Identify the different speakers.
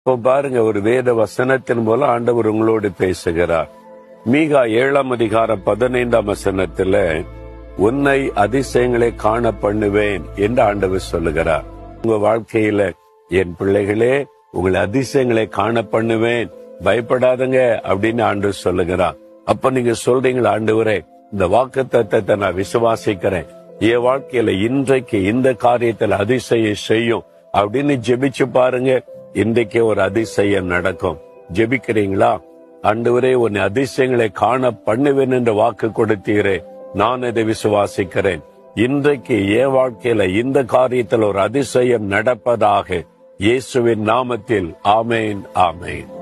Speaker 1: இப்போ பாருங்க, ஒரு வேத வசனத்தின் மூலம் ஆண்டவர் உங்களோடு பேசுகிறார். மீகா 7:15 உன்னை அதிசயங்களை காண பண்ணுவேன் என்று ஆண்டவர் சொல்லுகிறார். உங்க வாழ்க்கையில, என் பிள்ளைகளே, உங்களை அதிசயங்களை காண பண்ணுவேன், பயப்படாதங்க அப்படின்னு ஆண்டவர் சொல்லுகிறார். அப்ப நீங்க சொல்றீங்களா, ஆண்டவரே இந்த வாக்குத்தத்தத்தை நான் விசுவாசிக்கிறேன், என் வாழ்க்கையில இன்றைக்கு இந்த காரியத்தில் அதிசயம் செய்யும் அப்படின்னு ஜெபிச்சு பாருங்க. இன்றைக்கு ஒரு அதிசயம் நடக்கும். ஜெபிக்கிறீங்களா? ஆண்டவரே உன்னை அதிசயங்களை காண பண்ணுவேன் என்ற வாக்கு கொடுத்தீரே, நான் இதை விசுவாசிக்கிறேன். இன்றைக்கு என் வாழ்க்கையில இந்த காரியத்தில் ஒரு அதிசயம் நடப்பதாக, இயேசுவின் நாமத்தில். ஆமேன், ஆமேன்.